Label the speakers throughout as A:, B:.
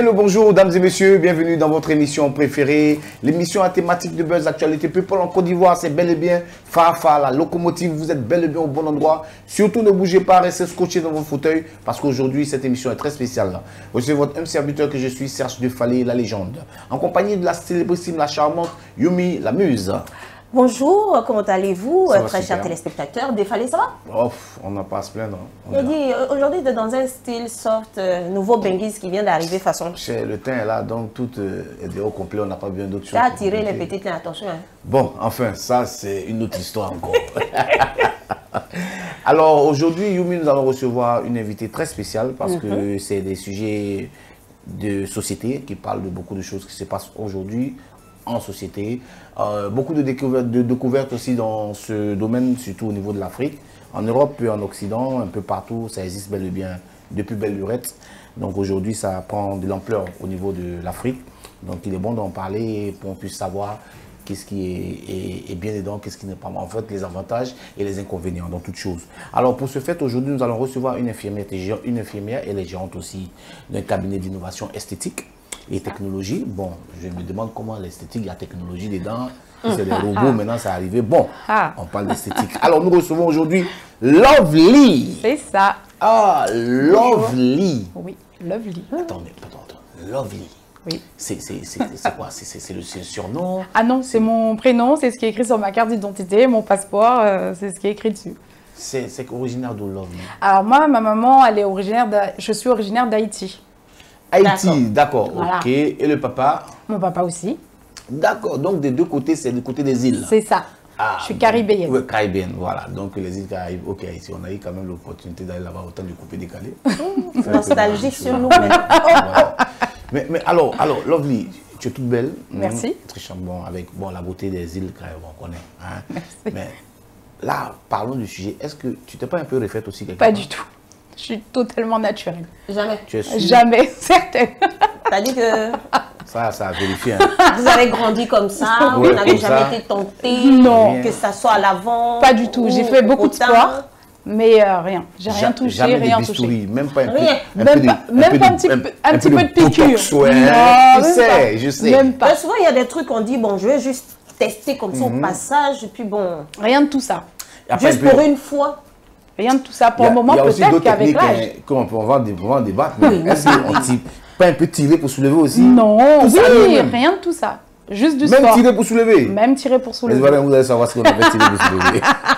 A: Bien le bonjour, dames et messieurs, bienvenue dans votre émission préférée, l'émission à thématique de buzz, actualité people en Côte d'Ivoire, c'est bel et bien Fafa, la locomotive, vous êtes bel et bien au bon endroit. Surtout ne bougez pas, restez scotchés dans vos fauteuils, parce qu'aujourd'hui, cette émission est très spéciale. Voici votre homme serviteur que je suis, Serge Defalé, la légende, en compagnie de la célébrissime, la charmante Yumi, la muse.
B: Bonjour, comment allez-vous, très chers
A: super.
B: téléspectateurs? Défalé, ça va?
A: Oh, on n'a pas à se plaindre.
B: Il a dit, aujourd'hui, dans un style soft, nouveau Benguis qui vient d'arriver façon.
A: Le teint est là, donc tout est au complet, on n'a pas besoin d'autre chose.
B: Ça a attiré les petites lignes, attention. Hein.
A: Bon, enfin, ça c'est une autre histoire encore. Alors aujourd'hui, Yumi, nous allons recevoir une invitée très spéciale parce que c'est des sujets de société qui parlent de beaucoup de choses qui se passent aujourd'hui en société. Beaucoup de découvertes aussi dans ce domaine, surtout au niveau de l'Afrique. En Europe et en Occident, un peu partout, ça existe bel et bien depuis belle lurette. Donc aujourd'hui, ça prend de l'ampleur au niveau de l'Afrique. Donc il est bon d'en parler pour qu'on puisse savoir qu'est-ce qui est bien dedans, qu'est-ce qui n'est pas. En fait, les avantages et les inconvénients dans toute chose. Alors pour ce fait, aujourd'hui, nous allons recevoir une infirmière, elle est gérante aussi d'un cabinet d'innovation esthétique et technologie. Bon, je me demande comment l'esthétique, la technologie dedans, c'est des robots, maintenant ça arrivé. Bon, on parle d'esthétique. Alors nous recevons aujourd'hui Lovely.
C: C'est ça.
A: Ah, Lovely.
C: Oui, Lovely.
A: Attendez, Lovely.
C: Oui.
A: C'est quoi? C'est le surnom?
C: Ah non, c'est mon prénom, c'est ce qui est écrit sur ma carte d'identité, mon passeport, c'est ce qui est écrit dessus.
A: C'est originaire d'où, Lovely?
C: Alors moi, ma maman, elle est originaire je suis originaire d'Haïti.
A: Haïti, d'accord,
C: Voilà.
A: ok. Et le papa?
C: Mon papa aussi.
A: D'accord, donc des deux côtés, c'est du côté des îles.
C: C'est ça.
A: Ah,
C: je suis caribéenne.
A: Oui, caribéenne, voilà. Donc les îles Caraïbes, ok, ici on a eu quand même l'opportunité d'aller là-bas, autant du coupé décalé.
B: Nostalgie sur nous.
A: Voilà. Mais alors, Lovely, tu es toute belle.
C: Merci.
A: Très charmant, avec la beauté des îles Caraïbes, on connaît. Hein.
C: Merci.
A: Mais là, parlons du sujet. Est-ce que tu t'es pas un peu refaite aussi quelque
C: Pas
A: part?
C: du tout. Je suis totalement naturelle.
B: Jamais.
A: Tu es sûre?
C: Jamais, certaine.
B: T'as dit que
A: Ça a vérifié. Hein.
B: vous avez grandi comme ça,
A: Ouais,
B: vous n'avez
A: comme
B: jamais
A: ça.
B: été tenté,
C: Non.
B: que ça soit à l'avant.
C: Pas du tout. J'ai fait beaucoup de sport, mais rien. J'ai rien touché,
A: Jamais
C: rien
A: de
C: touché.
A: bistouri, même pas un peu.
B: Rien.
C: Même pas un petit peu de piqûre.
A: Botox, ouais.
C: Non,
A: Je sais.
C: Même pas.
B: Mais souvent, il y a des trucs qu'on dit, bon, je vais juste tester comme ça au passage, et puis bon,
C: Rien de tout ça.
A: Après,
B: juste
A: un peu-
B: pour une fois.
C: Rien de tout ça. Pour
A: Il y a-
C: le moment,
A: il y a aussi
C: peut-être
A: d'autres
C: qu'avec
A: techniques,
C: l'âge.
A: on va en débattre, mais est-ce qu'on tire pas un peu tirer pour soulever aussi?
C: Non,
A: Tout ça,
C: oui,
A: même.
C: rien de tout ça. Juste du
A: Même
C: sport.
A: tirer pour soulever?
C: Même tirer pour
A: Mais
C: soulever.
A: voilà, vous allez savoir ce qu'on appelle tirer pour soulever.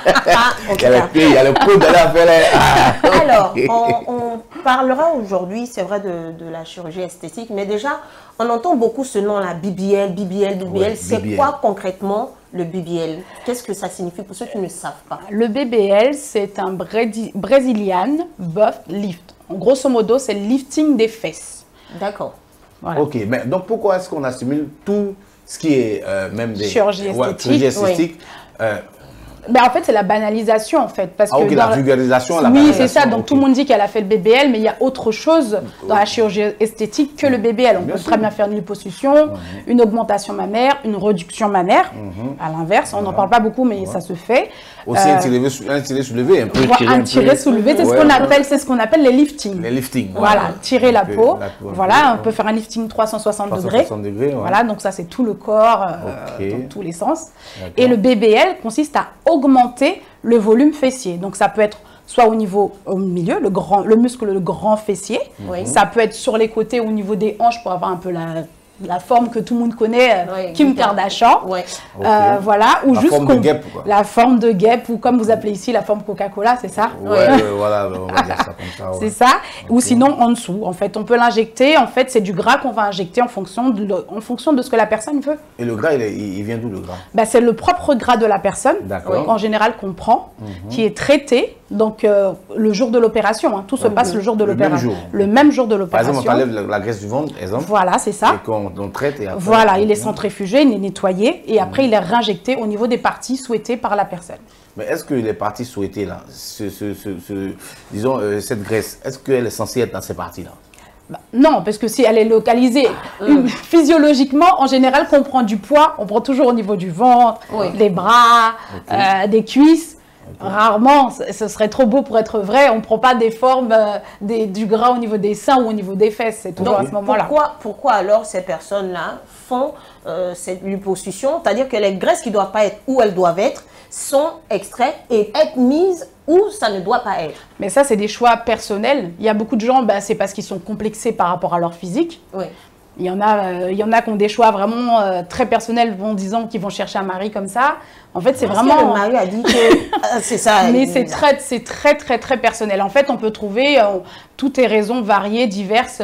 B: En tout
A: Il y a
B: cas.
A: il y a le coup d'aller à faire là.
B: Alors, on parlera aujourd'hui, c'est vrai, de la chirurgie esthétique, mais déjà, on entend beaucoup ce nom-là, BBL.
A: Ouais,
B: C'est
A: BBL.
B: quoi concrètement le BBL? Qu'est-ce que ça signifie pour ceux qui ne savent pas?
C: Le BBL, c'est un Brazilian Butt Lift. En grosso modo, c'est le lifting des fesses.
B: D'accord.
C: Voilà.
A: Ok, mais donc pourquoi est-ce qu'on assimile tout ce qui est même des
C: Chirurgie esthétique,
A: esthétique,
C: Mais en fait, c'est la banalisation, en fait. Parce
A: ah, ok,
C: que
A: la
C: dans
A: vulgarisation, la
C: Oui,
A: banalisation,
C: c'est ça. Donc,
A: ok.
C: tout le monde dit qu'elle a fait le BBL, mais il y a autre chose dans la chirurgie esthétique que le BBL. On
A: Bien
C: peut
A: sûr.
C: très bien faire une liposuction, une augmentation mammaire, une réduction mammaire. À l'inverse, on n'en parle pas beaucoup, mais ça se fait.
A: Aussi un tiré soulevé, un peu
C: Un tiré soulevé, c'est ce qu'on appelle les liftings.
A: les liftings.
C: Voilà, tirer la
A: Un peu,
C: peau.
A: la peau, un
C: Voilà,
A: peu,
C: on peut faire un lifting 360 degrés.
A: 360 degrés, ouais.
C: Voilà, donc ça c'est tout le corps
A: Ok.
C: dans tous les sens.
A: D'accord.
C: Et le BBL consiste à augmenter le volume fessier. Donc ça peut être soit au milieu, le muscle, le grand fessier.
B: Oui.
C: Ça peut être sur les côtés, au niveau des hanches pour avoir un peu la forme que tout le monde connaît,
B: Oui,
C: Kim
B: Kim
C: Kardashian.
B: Ouais.
A: Ok.
C: Voilà, ou
A: La
C: juste
A: forme de guêpe, quoi.
C: la forme de guêpe, ou comme vous appelez ici la forme Coca-Cola, c'est ça?
A: Ouais, voilà, on va dire ça comme ça. Ouais.
C: C'est ça. Ou sinon en dessous. En fait, on peut l'injecter. En fait, c'est du gras qu'on va injecter en fonction de ce que la personne veut.
A: Et le gras, il vient d'où le gras?
C: Bah, c'est le propre gras de la personne,
A: D'accord.
C: en général qu'on prend, qui est traité. Donc le jour de l'opération, hein. Tout se passe le jour de
A: Le même
C: l'opération.
A: jour.
C: Le même jour de
A: Par exemple, on
C: l'opération.
A: t'enlève la graisse du ventre, exemple,
C: Voilà, c'est ça.
A: et qu'on traite et après...
C: Voilà, il est centrifugé, il est nettoyé et après il est réinjecté au niveau des parties souhaitées par la personne.
A: Mais est-ce que les parties souhaitées, là, disons, cette graisse, est-ce qu'elle est censée être dans ces parties-là?
C: Bah, non, parce que si elle est localisée physiologiquement, en général, quand on prend du poids, on prend toujours au niveau du ventre,
B: Oui.
C: des bras, des cuisses. Rarement, ce serait trop beau pour être vrai. On ne prend pas des formes, du gras au niveau des seins ou au niveau des fesses. C'est toujours à ce moment-là.
B: Pourquoi alors ces personnes-là font cette liposuction? C'est-à-dire que les graisses qui ne doivent pas être où elles doivent être sont extraites et être mises où ça ne doit pas être.
C: Mais ça, c'est des choix personnels. Il y a beaucoup de gens, c'est parce qu'ils sont complexés par rapport à leur physique.
B: Oui.
C: Il y en a qui ont des choix vraiment très personnels, disant qu'ils vont chercher un mari comme ça. En fait, c'est vraiment...
B: Le mari a dit que c'est ça.
C: Mais c'est très, très, très personnel. En fait, on peut trouver toutes les raisons variées, diverses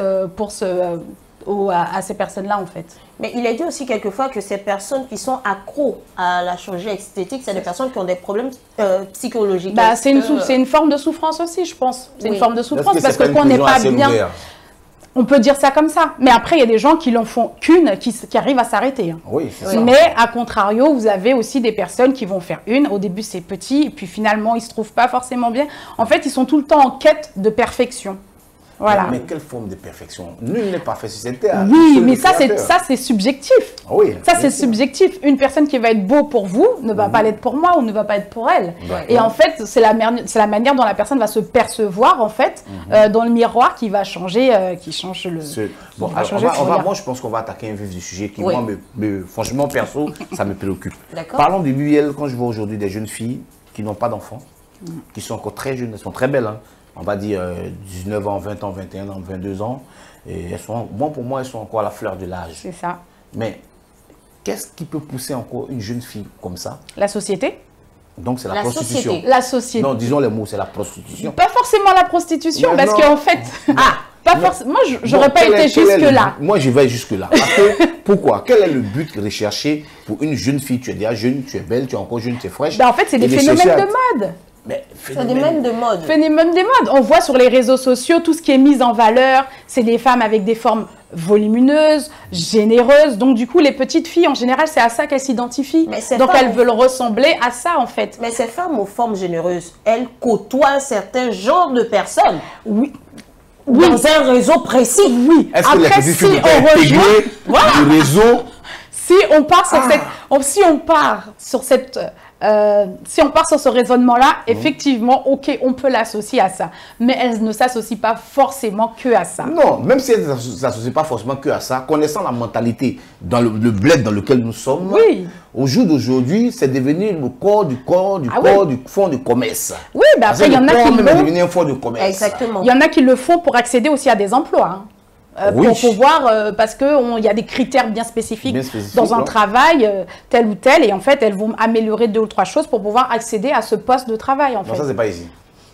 C: à ces personnes-là, en fait.
B: Mais il est dit aussi quelquefois que ces personnes qui sont accros à la chirurgie esthétique, c'est des personnes qui ont des problèmes psychologiques.
C: C'est une forme de souffrance aussi, je pense. C'est une forme de souffrance parce que
A: quand
C: on n'est pas bien... On peut dire ça comme ça. Mais après, il y a des gens qui n'en font qu'une, qui arrivent à s'arrêter.
A: Oui, c'est ça.
C: Mais à contrario, vous avez aussi des personnes qui vont faire une. Au début, c'est petit. Et puis finalement, ils ne se trouvent pas forcément bien. En fait, ils sont tout le temps en quête de perfection. Voilà.
A: Mais quelle forme de perfection? Nul n'est parfait sur cette terre.
C: Oui, mais ça, c'est subjectif.
A: Oui,
C: ça, c'est subjectif. Une personne qui va être beau pour vous ne va pas l'être pour moi ou ne va pas être pour elle. Et en fait, c'est la manière dont la personne va se percevoir, en fait, dans le miroir qui va changer, qui change le...
A: Moi, je pense qu'on va attaquer un vif du sujet qui, moi, franchement, perso, ça me préoccupe. Parlons du BBL. Quand je vois aujourd'hui des jeunes filles qui n'ont pas d'enfants, qui sont encore très jeunes, elles sont très belles, hein. On va dire 19 ans, 20 ans, 21 ans, 22 ans. Et pour moi, elles sont encore à la fleur de l'âge.
C: C'est ça.
A: Mais qu'est-ce qui peut pousser encore une jeune fille comme ça?
C: La société.
A: Donc c'est la prostitution.
C: Société. La société.
A: Non, disons les mots, c'est la prostitution.
C: Pas forcément la prostitution, parce qu'en fait... Pas forcément. Moi, j'aurais pas été jusque-là.
A: Moi, je vais jusque-là. Parce que, pourquoi? Quel est le but recherché pour une jeune fille? Tu es déjà jeune, tu es belle, tu es encore jeune, tu es fraîche.
C: En fait, c'est des phénomènes de mode.
B: Phénomène de mode.
C: Phénomène des modes. On voit sur les réseaux sociaux tout ce qui est mis en valeur. C'est des femmes avec des formes volumineuses, généreuses. Donc, du coup, les petites filles, en général, c'est à ça qu'elles s'identifient. Donc, elles veulent ressembler à ça, en fait.
B: Mais ces femmes aux formes généreuses, elles côtoient un certain genre de personnes.
C: Oui.
B: Dans un réseau précis.
C: Oui.
A: Après, si on rejoint le réseau...
C: Si on part sur si on part sur ce raisonnement-là, effectivement, ok, on peut l'associer à ça. Mais elle ne s'associe pas forcément que à ça.
A: Non, même si elle ne s'associe pas forcément que à ça, connaissant la mentalité dans le bled dans lequel nous sommes, au jour d'aujourd'hui, c'est devenu le corps du fond du commerce.
C: Oui, mais après, il y en a qui
A: devenu un fond de commerce.
B: Exactement.
C: Il y en a qui le font pour accéder aussi à des emplois. Hein. Pour pouvoir, parce qu'il y a des critères bien spécifiques dans un travail, tel ou tel, et en fait, elles vont améliorer 2 ou 3 choses pour pouvoir accéder à ce poste de travail. En fait.
A: Ça, c'est pas ici.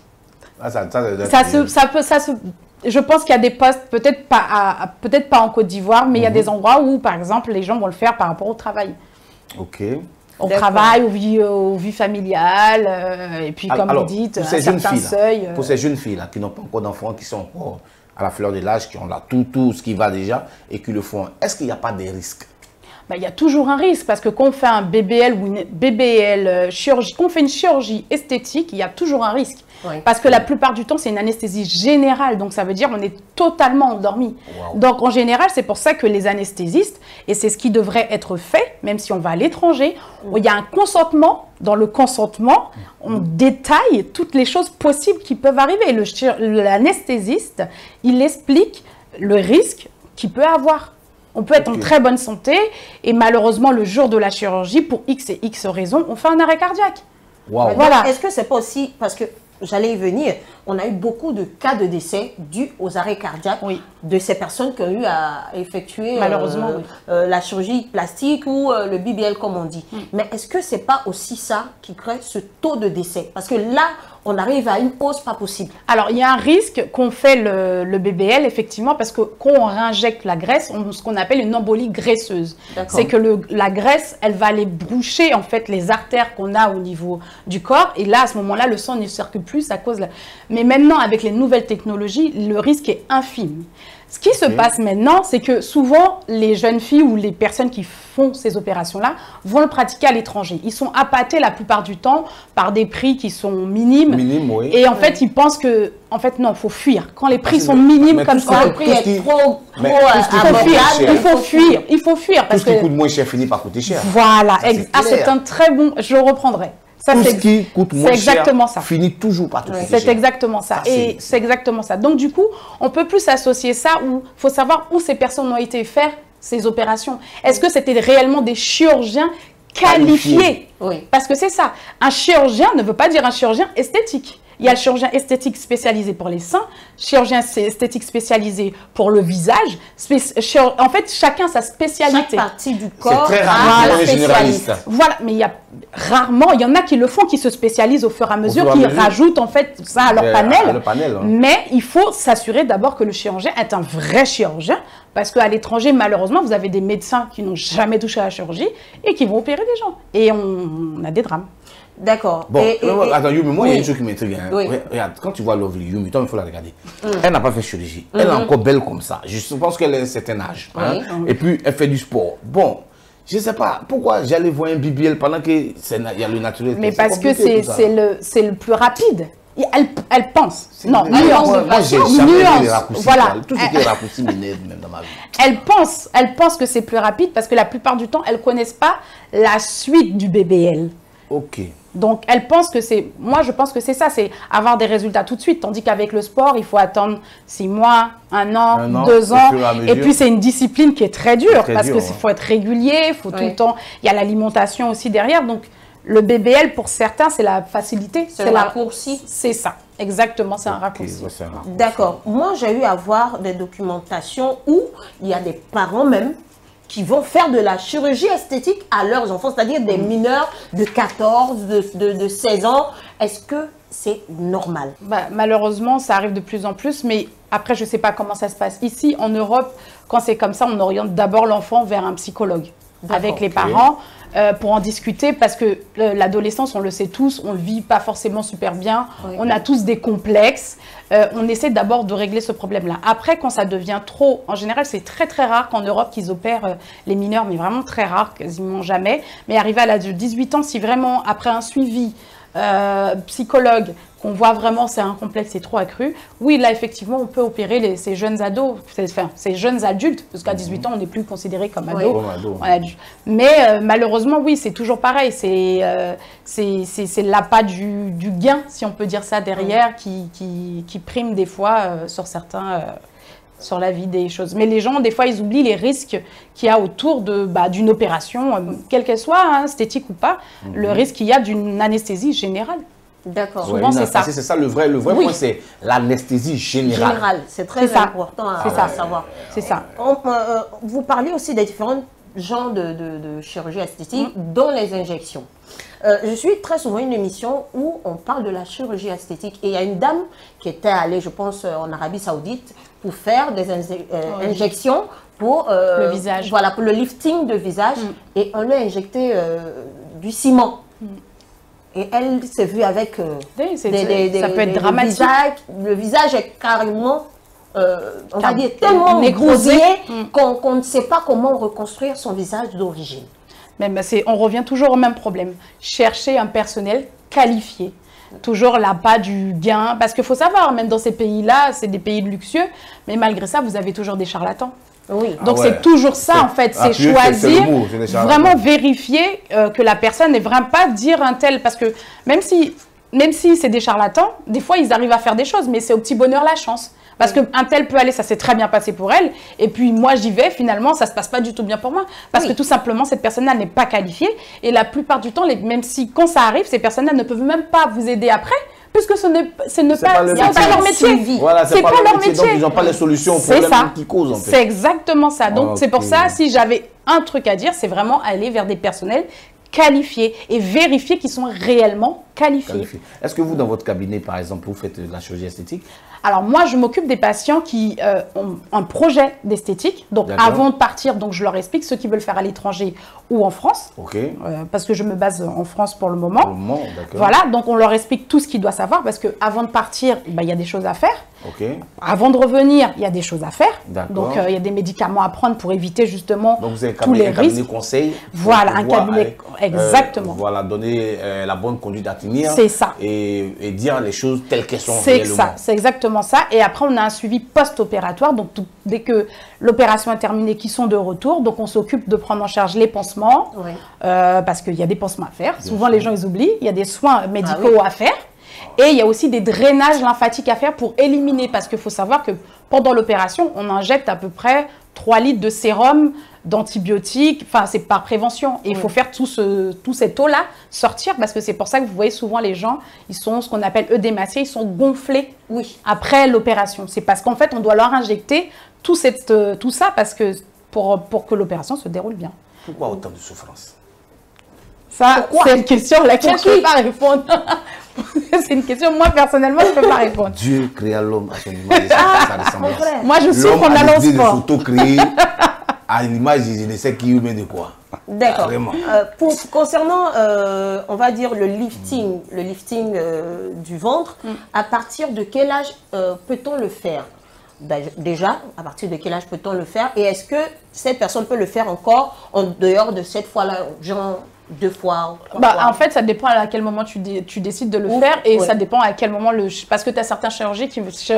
C: Je pense qu'il y a des postes, peut-être pas en Côte d'Ivoire, mais il y a des endroits où, par exemple, les gens vont le faire par rapport au travail.
A: Ok.
C: Au travail, aux vies familiales, et puis, comme vous dites, un certain seuil.
A: Pour ces jeunes filles-là qui n'ont pas encore d'enfants, qui sont encore à la fleur de l'âge, qui ont là tout ce qui va déjà et qui le font, est-ce qu'il n'y a pas des risques?
C: Il y a toujours un risque parce que quand on fait un BBL ou une BBL chirurgie, quand on fait une chirurgie esthétique, il y a toujours un risque. Parce que la plupart du temps, c'est une anesthésie générale. Donc, ça veut dire qu'on est totalement endormi. Donc, en général, c'est pour ça que les anesthésistes, et c'est ce qui devrait être fait, même si on va à l'étranger, il y a un consentement. Dans le consentement, on détaille toutes les choses possibles qui peuvent arriver. L'anesthésiste, il explique le risque qu'il peut avoir. On peut être en très bonne santé et malheureusement, le jour de la chirurgie, pour X et X raisons, on fait un arrêt cardiaque.
B: Voilà. Est-ce que c'est pas aussi, parce que j'allais y venir, on a eu beaucoup de cas de décès dus aux arrêts cardiaques de ces personnes qui ont eu à effectuer
C: malheureusement
B: la chirurgie plastique ou le BBL comme on dit. Mais est-ce que c'est pas aussi ça qui crée ce taux de décès? Parce que là, on arrive à une hausse pas possible.
C: Alors, il y a un risque qu'on fait le BBL, effectivement, parce que quand on réinjecte la graisse, on a ce qu'on appelle une embolie graisseuse. C'est que la graisse, elle va aller boucher, en fait, les artères qu'on a au niveau du corps. Et là, à ce moment-là, le sang ne circule plus à cause de... Mais maintenant, avec les nouvelles technologies, le risque est infime. Ce qui se passe maintenant, c'est que souvent, les jeunes filles ou les personnes qui font ces opérations-là vont le pratiquer à l'étranger. Ils sont appâtés la plupart du temps par des prix qui sont minimes. Et en fait, ils pensent que, en fait, non, il faut fuir. Quand les prix sont minimes comme ça,
B: le prix est trop
C: il faut fuir. Il faut fuir.
A: Tout ce qui coûte moins cher finit par coûter cher.
C: Voilà. C'est un très bon... Je reprendrai.
A: Tout ce qui coûte moins cher
C: ça.
A: finit toujours par te coûter
C: C'est
A: cher.
C: exactement ça. Et c'est exactement ça. Donc, du coup, on peut plus associer ça où il faut savoir où ces personnes ont été faire ces opérations. Est-ce que c'était réellement des chirurgiens qualifiés?
B: Oui.
C: Parce que c'est ça. Un chirurgien ne veut pas dire un chirurgien esthétique. Il y a le chirurgien esthétique spécialisé pour les seins, chirurgien esthétique spécialisé pour le visage. En fait, chacun sa spécialité.
B: Chaque partie du corps.
A: C'est très rare les généralistes.
C: Voilà, mais il y a rarement, il y en a qui le font, qui se spécialisent au fur et à mesure, qui rajoutent en fait ça à leur panel. Mais il faut s'assurer d'abord que le chirurgien est un vrai chirurgien, parce qu'à l'étranger, malheureusement, vous avez des médecins qui n'ont jamais touché à la chirurgie et qui vont opérer des gens. Et on a des drames.
B: D'accord.
A: Bon, attends, Yumi, moi, il y a une chose qui m'intrigue. Hein.
B: Oui.
A: Regarde, quand tu vois Lovely Yumi, toi, il faut la regarder. Elle n'a pas fait chirurgie. Elle est encore belle comme ça. Je pense qu'elle a un certain âge. Hein. Et puis, elle fait du sport. Bon, je ne sais pas pourquoi j'allais voir un BBL pendant qu'il y a le naturel.
C: Mais parce que c'est le plus rapide. Elle pense. Non, nuance.
A: Moi, j'ai jamais vu les raccourcis. Voilà. Tout ce qui est raccourci m'énerve même dans ma vie.
C: Elle pense que c'est plus rapide parce que la plupart du temps, elles ne connaissent pas la suite du BBL.
A: Ok.
C: Donc, elle pense que c'est... Moi, je pense que c'est ça, c'est avoir des résultats tout de suite. Tandis qu'avec le sport, il faut attendre 6 mois, 1 an, 2 ans. Et puis, c'est une discipline qui est très dure parce qu'il faut être régulier, il faut tout le temps... Il y a l'alimentation aussi derrière. Donc, le BBL, pour certains, c'est la facilité.
B: C'est le raccourci.
C: C'est ça. Exactement, c'est un raccourci.
B: D'accord. Moi, j'ai eu à voir des documentations où il y a des parents même qui vont faire de la chirurgie esthétique à leurs enfants, c'est-à-dire des mineurs de 14, de 16 ans. Est-ce que c'est normal?
C: Malheureusement, ça arrive de plus en plus, mais après, je ne sais pas comment ça se passe. Ici, en Europe, quand c'est comme ça, on oriente d'abord l'enfant vers un psychologue avec les parents pour en discuter, parce que l'adolescence, on le sait tous, on ne le vit pas forcément super bien, on a tous des complexes. On essaie d'abord de régler ce problème-là. Après, quand ça devient trop, en général, c'est très très rare qu'en Europe qu'ils opèrent les mineurs, mais vraiment très rare, quasiment jamais. Mais arrivé à l'âge de 18 ans, si vraiment après un suivi psychologue, qu'on voit vraiment c'est un complexe, c'est trop accru, oui, là effectivement on peut opérer ces jeunes ados, ces jeunes adultes, parce qu'à 18 ans on n'est plus considéré comme ado. Mais malheureusement oui, c'est toujours pareil, c'est l'appât du gain, si on peut dire ça, derrière, qui prime des fois sur certains... sur la vie des choses. Mais les gens, des fois, ils oublient les risques qu'il y a autour d'une opération, quelle qu'elle soit, hein, esthétique ou pas, le risque qu'il y a d'une anesthésie générale.
B: D'accord.
C: Souvent, c'est ça.
A: C'est ça le vrai point, c'est l'anesthésie générale.
B: C'est très important à savoir.
C: C'est ça.
B: Vous parlez aussi des différents genres de chirurgie esthétique, dont les injections. Je suis très souvent une émission où on parle de la chirurgie esthétique. Et il y a une dame qui était allée, je pense, en Arabie Saoudite pour faire des injections pour
C: le visage.
B: Voilà, pour le lifting de visage. Et on lui a injecté du ciment. Et elle s'est vue avec
C: ça peut être dramatique.
B: Le visage est carrément, on va dire, tellement négrosé qu'on ne sait pas comment reconstruire son visage d'origine.
C: On revient toujours au même problème. Chercher un personnel qualifié. Toujours l'appât du gain. Parce qu'il faut savoir, même dans ces pays-là, c'est des pays luxueux, mais malgré ça, vous avez toujours des charlatans.
B: Oui.
C: Donc c'est toujours ça en fait, c'est choisir, vraiment vérifier que la personne n'est vraiment pas dire un tel, parce que même si c'est des charlatans, des fois ils arrivent à faire des choses, mais c'est au petit bonheur la chance. Parce qu'un tel peut aller, ça s'est très bien passé pour elle, et puis moi j'y vais, finalement ça se passe pas du tout bien pour moi, parce que tout simplement cette personne-là n'est pas qualifiée, et la plupart du temps, même si quand ça arrive, ces personnes-là ne peuvent même pas vous aider après, puisque ce n'est pas leur métier.
A: Voilà, c'est pas leur métier. Donc, ils n'ont pas les solutions aux problèmes qui causent, en fait.
C: C'est exactement ça. Donc, c'est pour ça, si j'avais un truc à dire, c'est vraiment aller vers des personnels qualifiés et vérifier qu'ils sont réellement qualifiés.
A: Est-ce que vous, dans votre cabinet, par exemple, vous faites de la chirurgie esthétique?
C: Alors moi, je m'occupe des patients qui ont un projet d'esthétique. Donc avant de partir, donc, je leur explique ceux qui veulent faire à l'étranger ou en France. Parce que je me base en France pour le moment. Voilà, donc on leur explique tout ce qu'ils doivent savoir parce qu'avant de partir, il y a des choses à faire. Avant de revenir, il y a des choses à faire. Donc il y a des médicaments à prendre pour éviter justement tous les risques.
A: Cabinet conseil.
C: Voilà, un cabinet, exactement.
A: Voilà, donner la bonne conduite à tenir.
C: C'est ça.
A: Et dire les choses telles qu'elles sont
C: réellement. C'est ça, c'est exactement exactement ça. Et après, on a un suivi post-opératoire. Donc, dès que l'opération est terminée, qui sont de retour. Donc, on s'occupe de prendre en charge les pansements. Oui. Parce qu'il y a des pansements à faire. Souvent, les gens, ils oublient. Il y a des soins médicaux à faire. Et il y a aussi des drainages lymphatiques à faire pour éliminer. Parce qu'il faut savoir que pendant l'opération, on injecte à peu près 3 litres de sérum, d'antibiotiques, enfin c'est par prévention. Et il faut faire tout cette eau-là sortir parce que c'est pour ça que vous voyez souvent les gens, ils sont ce qu'on appelle œdématiés, ils sont gonflés après l'opération. C'est parce qu'en fait, on doit leur injecter tout ça parce que pour que l'opération se déroule bien.
A: Pourquoi autant de souffrance?
C: Ça, c'est une question à laquelle je ne peux pas répondre. C'est une question, moi personnellement, je ne peux pas répondre.
A: Dieu créa l'homme à son image et sa ressemblance.
C: Moi, je souffre en allant au sport.
A: L'homme a s'auto-créer à l'image, je ne sais qui ou bien de quoi.
B: D'accord. Concernant, on va dire, le lifting du ventre, à partir de quel âge peut-on le faire? Déjà, à partir de quel âge peut-on le faire? Et est-ce que cette personne peut le faire encore en dehors de cette fois-là, genre 2 fois, 3 fois?
C: En fait, ça dépend à quel moment tu décides de le faire et ça dépend à quel moment parce que tu as certains chirurgiens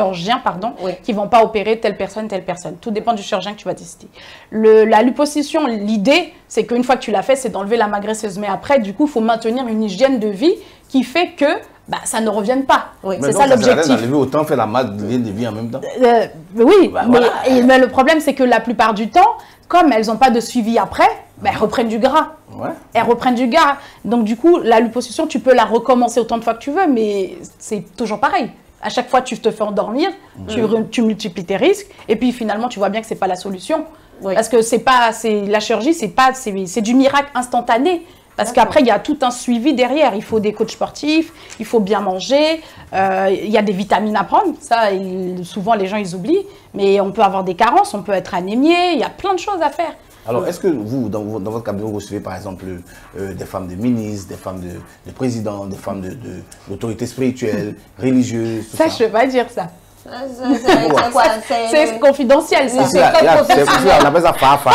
C: qui vont pas opérer telle personne. Tout dépend du chirurgien que tu vas décider. La liposuction, l'idée, c'est qu'une fois que tu l'as fait, c'est d'enlever la maigresseuse. Mais après, du coup, il faut maintenir une hygiène de vie qui fait que ça ne revienne pas. C'est ça l'objectif.
A: Autant faire la masse de vie en même temps.
C: Oui, mais le problème, c'est que la plupart du temps, comme elles n'ont pas de suivi après, elles reprennent du gras. Elles reprennent du gras. Donc, du coup, la liposuction, tu peux la recommencer autant de fois que tu veux, mais c'est toujours pareil. À chaque fois, tu te fais endormir, tu multiplies tes risques, et puis finalement, tu vois bien que ce n'est pas la solution. Parce que la chirurgie, c'est du miracle instantané. Parce qu'après, il y a tout un suivi derrière. Il faut des coachs sportifs, il faut bien manger, il y a des vitamines à prendre. Ça, souvent, les gens, ils oublient. Mais on peut avoir des carences, on peut être anémié, il y a plein de choses à faire.
A: Alors, est-ce que vous, dans votre cabinet, vous recevez par exemple des femmes de ministres, des femmes de présidents, des femmes de l'autorité spirituelle, religieuse, tout ça?
C: Ça, je ne peux pas dire ça. C'est confidentiel, ça.
A: C'est confidentiel. On appelle ça fafa.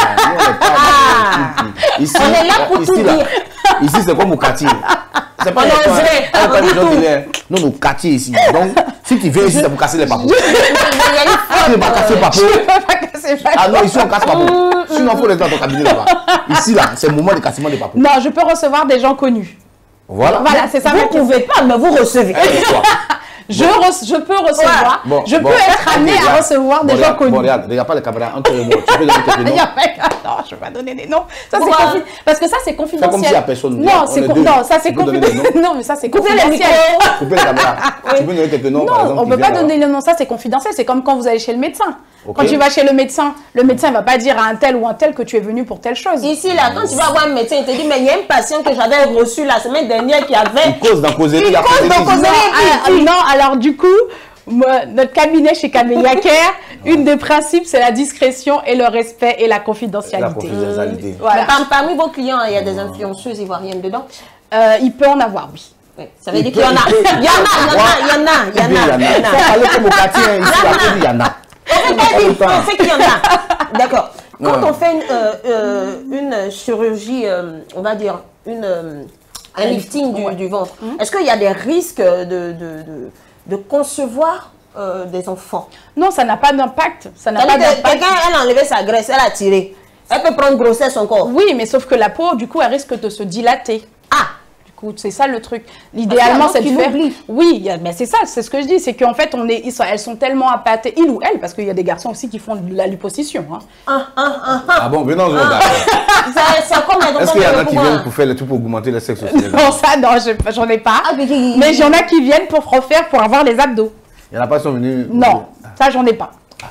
A: Ici,
B: on est là pour tout dire.
A: Ici, c'est comme au quartier. C'est pas non, au quartier ici. Donc, si tu viens ici, c'est pour casser les papous. Tu ne peux pas casser les papous. Ah non, ici, on casse papous. Sinon, il faut rester dans ton cabinet là-bas. Ici, là, c'est le moment de cassement des papous.
C: Non, je peux recevoir des gens connus.
A: Voilà,
C: c'est ça.
B: Vous ne pouvez pas, mais vous recevez.
C: Je peux recevoir, je peux être amené à recevoir des gens connus.
A: Bon, regarde pas les caméras, entre les mots. Tu peux donner quelques noms.
C: Non, je ne vais pas donner des noms. Parce que ça, c'est confidentiel.
A: C'est comme s'il n'y a personne.
C: Non, ça, c'est confidentiel. Non, mais ça, c'est confidentiel.
A: Coupez les caméras. Tu peux donner quelques noms, par exemple.
C: Non, on ne peut pas donner les noms. Ça, c'est confidentiel. C'est comme quand vous allez chez le médecin. Quand tu vas chez le médecin ne va pas dire à un tel ou un tel que tu es venu pour telle chose.
B: Ici, là, quand tu vas voir un médecin, il te dit, mais il y a un patient que j'avais reçu la semaine dernière qui avait...
A: Une cause d'en causer.
C: Non, alors du coup, notre cabinet chez Camélia Care, une des principes, c'est la discrétion et le respect et la confidentialité.
A: La confidentialité.
B: Voilà. Parmi vos clients, il y a des influenceuses ivoiriennes dedans?
C: Il peut en avoir, oui.
B: Ça veut dire qu'il y en a. Il y en a.
A: Parler comme au quartier, ici, il y en a.
B: On sait qu'il y en a. D'accord. Quand on fait une chirurgie, on va dire, un lifting du ventre, est-ce qu'il y a des risques de concevoir des enfants?
C: Non, ça n'a pas d'impact.
B: Quelqu'un, elle a enlevé sa graisse, elle a tiré. Elle peut prendre grossesse encore.
C: Oui, mais sauf que la peau, du coup, elle risque de se dilater.
B: Ah!
C: C'est ça le truc. Idéalement, c'est de faire. Oui, mais c'est ça, c'est ce que je dis. C'est qu'en fait, elles sont tellement appâtées, il ou elle, parce qu'il y a des garçons aussi qui font de la liposuction.
A: Ah bon, mais non, est-ce qu'il y en a qui viennent pour faire le tout pour augmenter le sexe aussi?
C: Non, ça, non, j'en ai pas. Mais il y en a qui viennent pour refaire, pour avoir les abdos.
A: Il y en a pas qui sont venus?
C: Non, ça, j'en ai pas.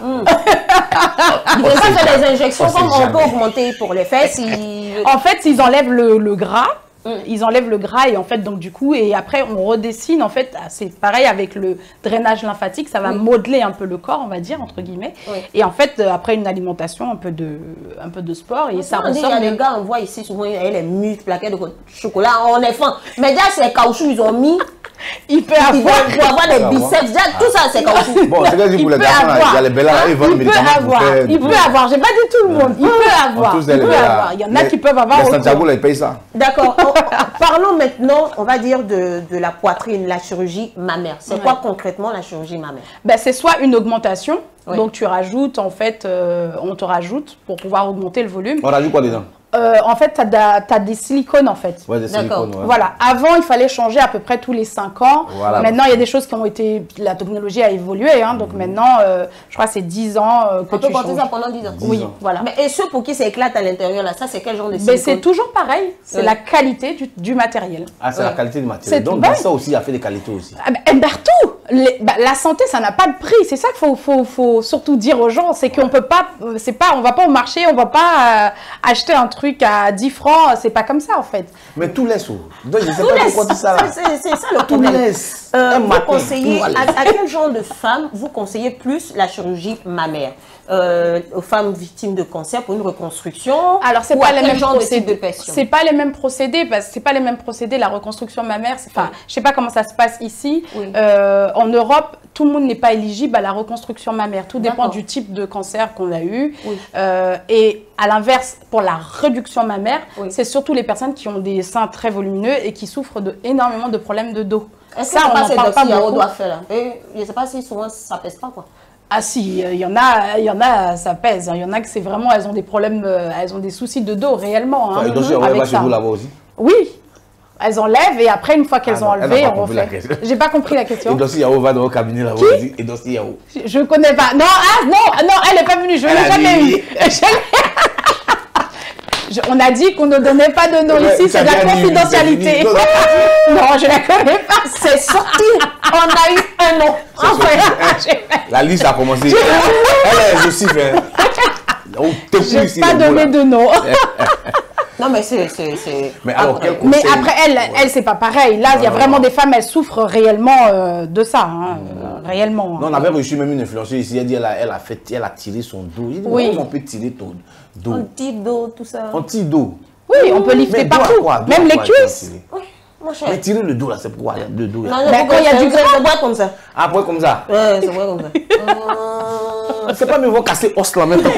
B: Ils peuvent faire des injections comme on peut augmenter pour les fesses.
C: En fait, ils enlèvent le gras. Ils enlèvent le gras et en fait, donc du coup, et après on redessine, en fait, c'est pareil avec le drainage lymphatique, ça va modeler un peu le corps, on va dire, entre guillemets. Et en fait, après une alimentation, un peu de sport, et ça ressort.
B: Il y a des gars, on voit ici souvent, les muscles, plaquettes de chocolat, on est fin. Mais déjà, c'est caoutchouc, ils ont mis.
C: Il peut avoir.
B: Il peut avoir des biceps, déjà, tout ça, c'est comme ça.
A: Bon, c'est comme si pour les garçons, il y a les bellas, ils vendent des médicaments pour faire...
C: Il peut avoir, j'ai pas dit tout le monde, il peut avoir. Il y en a qui peuvent avoir.
A: Les Santiago, ils payent ça.
B: D'accord. Parlons maintenant, on va dire, de la poitrine, la chirurgie mammaire. C'est quoi concrètement la chirurgie mammaire?
C: Ben, c'est soit une augmentation, donc tu rajoutes, en fait, on te rajoute pour pouvoir augmenter le volume.
A: On rajoute quoi dedans?
C: En fait, tu as des silicones, en fait.
A: Ouais, des silicones, ouais.
C: Voilà. Avant, il fallait changer à peu près tous les 5 ans.
A: Voilà.
C: Maintenant, il y a des choses qui ont été... La technologie a évolué. Hein, donc maintenant, je crois que c'est 10 ans que tu changes.
B: On peut porter ça pendant 10 ans.
C: Oui, voilà.
B: Mais et ceux pour qui ça éclate à l'intérieur, là, ça, c'est quel genre de
C: silicone?
B: silicone?
C: C'est toujours pareil. C'est la qualité du matériel.
A: Ah, c'est la qualité du matériel. Donc, ça aussi, il y a fait des qualités aussi.
C: Ah, partout. La santé, ça n'a pas de prix. C'est ça qu'il faut surtout dire aux gens. C'est qu'on peut pas... On va pas au marché, on va pas acheter un truc à 10 francs. C'est pas comme ça, en fait.
A: Mais tout laisse où? Donc, je sais pas pourquoi tout ça là.
B: C'est ça le problème.
A: Tout laisse.
B: Vous conseillez, à quel genre de femmes vous conseillez plus la chirurgie mammaire? Aux femmes victimes de cancer pour une reconstruction?
C: Alors, c'est pas les mêmes
B: procédés.
C: C'est pas les mêmes procédés, parce que c'est pas les mêmes procédés. La reconstruction mammaire, enfin, je sais pas comment ça se passe ici. Oui. En Europe, tout le monde n'est pas éligible à la reconstruction mammaire. Tout dépend du type de cancer qu'on a eu. Oui. Et à l'inverse, pour la réduction mammaire, c'est surtout les personnes qui ont des seins très volumineux et qui souffrent énormément de problèmes de dos.
B: Est-ce que ça, on n'en parle pas beaucoup? Doit faire, là. Et je ne sais pas si souvent ça pèse pas, quoi.
C: Ah si, il y en a, ça pèse. Il y en a que c'est vraiment, elles ont des problèmes, elles ont des soucis de dos réellement. Hein,
A: et donc, on va chez vous là-bas aussi?
C: Oui. Elles enlèvent et après, une fois qu'elles ont enlevé, on refait. J'ai pas compris la question.
A: Et Dossi Yao va dans le cabinet là-bas aussi. Et Dossi Yao.
C: Je connais pas. Non, non, elle n'est pas venue. Je ne l'ai jamais eu. On a dit qu'on ne donnait pas de nom ici, c'est de la confidentialité. Non, je ne la connais pas.
B: C'est sorti. On a eu un nom.
A: La liste a commencé. Elle est aussi fait.
C: Je n'ai pas donné de nom.
B: Non, mais c'est...
A: Mais alors,
C: mais après, elle c'est pas pareil. Là, il y a vraiment des femmes, elles souffrent réellement de ça. Hein, réellement.
A: Non, on avait reçu même une influenceuse ici. Elle dit elle a tiré son dos. Il dit, oui. On peut tirer ton dos.
B: Anti-dos, tout ça.
A: Anti-dos.
C: Oui, on peut lifter partout. Même les cuisses.
B: Oui.
A: Mais tirer le dos là, c'est pourquoi il y a deux dos.
B: Non, quand il y a du gras, c'est comme ça.
A: Ah, après comme ça?
B: Ouais, c'est vrai comme ça.
A: C'est pas mieux voir casser os là, même comme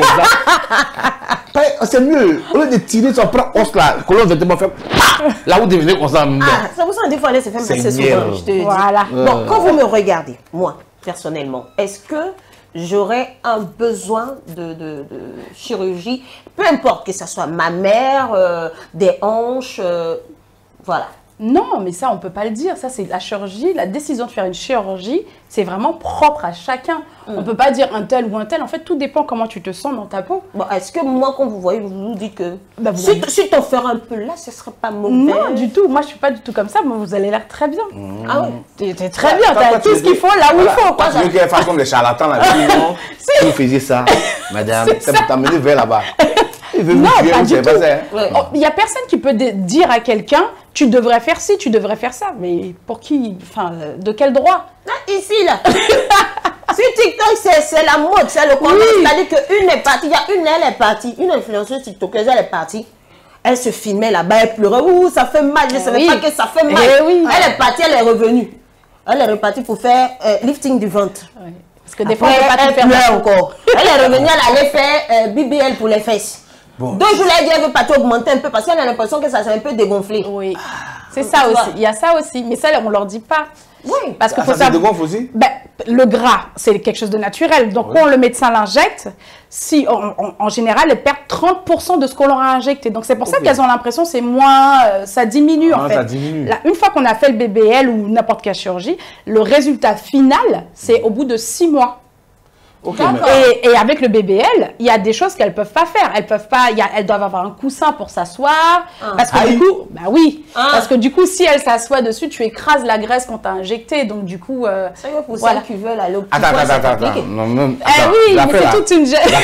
A: ça. C'est mieux. Au lieu de tirer, tu prends os là, que l'on veut faire. Là où devenez comme ça.
B: Ah, c'est pour ça des fois, elle se fait passer souvent. Je te dis. Voilà. Bon, quand vous me regardez, moi, personnellement, est-ce que j'aurais un besoin de chirurgie, peu importe que ce soit mammaire, des hanches, voilà.
C: Non, mais ça, on ne peut pas le dire. Ça, c'est la chirurgie. La décision de faire une chirurgie, c'est vraiment propre à chacun. On ne peut pas dire un tel ou un tel. En fait, tout dépend comment tu te sens dans ta peau.
B: Bon, est-ce que moi, quand vous voyez, vous nous dites que si t'en ferais un peu là, ce ne serait pas mauvais?
C: Non, du tout. Moi, je ne suis pas du tout comme ça. Mais vous allez l'air très bien.
B: Ah oui?
C: T'es très bien. T'as tout ce qu'il faut là où il faut.
A: Parce que qu'elle fasse comme les charlatans là. Si vous faisiez ça, madame, ça peut t'amener vers là-bas.
C: Non, pas du tout. Il n'y a personne qui peut dire à quelqu'un, tu devrais faire ci, tu devrais faire ça. Mais pour qui? Enfin, de quel droit?
B: Ici, là. Sur TikTok, c'est la mode, c'est le concept. C'est-à-dire qu'une est partie, il y a une, elle est partie, une influenceuse TikTokeuse, elle est partie. Elle se filmait là-bas, elle pleurait. Ouh, ça fait mal, je ne savais pas que ça fait mal. Elle est partie, elle est revenue. Elle est repartie pour faire lifting du ventre.
C: Parce que des fois,
B: elle pleure encore. Elle est revenue, elle allait faire BBL pour les fesses. Bon. 2 jours, elle dit qu'elle veut pas augmenter un peu parce qu'elle a l'impression que ça s'est un peu dégonflé.
C: Oui, c'est ça aussi. Il y a ça aussi. Mais ça, on ne leur dit pas.
A: Oui. Parce que ça dégonfle aussi?
C: Ben, le gras, c'est quelque chose de naturel. Donc, quand le médecin l'injecte, si, en général, elles perdent 30% de ce qu'on leur a injecté. Donc, c'est pour ça qu'elles ont l'impression que c'est moins... ça diminue, en fait.
A: Ça diminue.
C: Là, une fois qu'on a fait le BBL ou n'importe quelle chirurgie, le résultat final, c'est au bout de 6 mois.
A: Okay,
C: et avec le BBL, il y a des choses qu'elles ne peuvent pas faire. Elles doivent avoir un coussin pour s'asseoir. Parce que du coup, bah oui. Parce que du coup, si elles s'assoient dessus, tu écrases la graisse qu'on t'a injectée. Donc du coup,
B: c'est vrai pour celles qui veulent aller au petit
A: Attends.
C: Oui, mais c'est toute une gêne.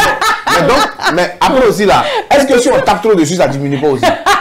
A: Mais après aussi là, est-ce que si on tape trop dessus, ça diminue pas aussi?